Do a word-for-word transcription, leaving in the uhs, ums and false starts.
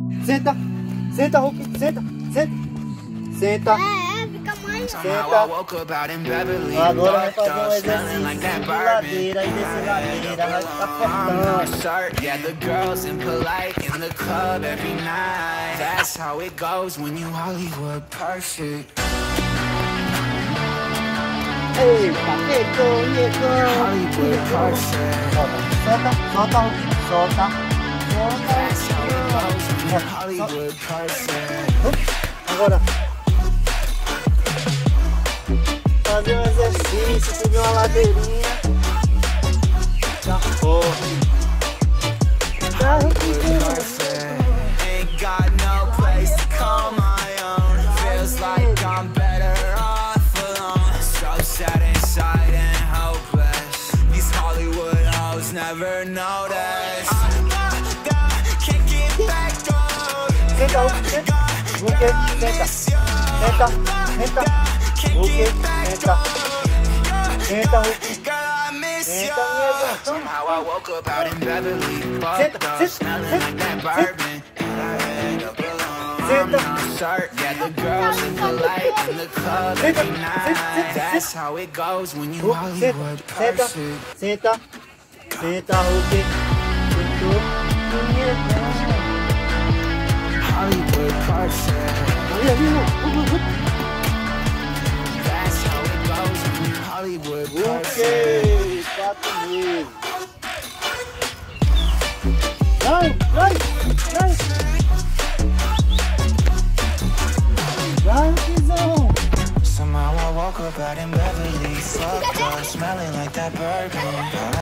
Senta, senta, Hulk, senta, senta, senta. É, fica mais. Senta. Agora vai fazer um exercício de ladeira e descer ladeira, vai ficar fortão. Yeah, the girls impolite in the club every night. That's how it goes when you Hollywood perfect. Eita, pegou, pegou. Hollywood perfect. Solta, solta, Hulk, solta. That's how it Solta. goes when you Hollywood perfect. Agora. Fazer um exercício, subir uma ladeirinha. Já foi. Já Ain't got no place to call my own. Feels like I'm better off alone. So sad inside and hopeless. These Hollywood hoes never notice. Can't get back on. Senta, Hulk, senta. Hulk, senta. Senta, senta. Hulk, senta. Senta, Hulk. Senta, minha Somehow I woke up out in Beverly, fucked up, smelling like that bourbon. And I end up alone. I'm not shirt, yeah, the girls impolite in the club every night. That's how it goes when you Hulk, Hollywood senta, perfect. senta, senta, Hulk.